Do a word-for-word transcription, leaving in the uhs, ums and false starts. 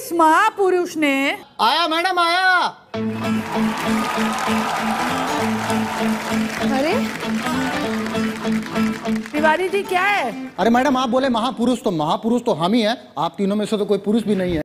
इस महापुरुष ने आया मैडम आया। अरे तिवारी जी क्या है? अरे मैडम आप बोले महापुरुष, तो महापुरुष तो हम ही हैं, आप तीनों में से तो कोई पुरुष भी नहीं है।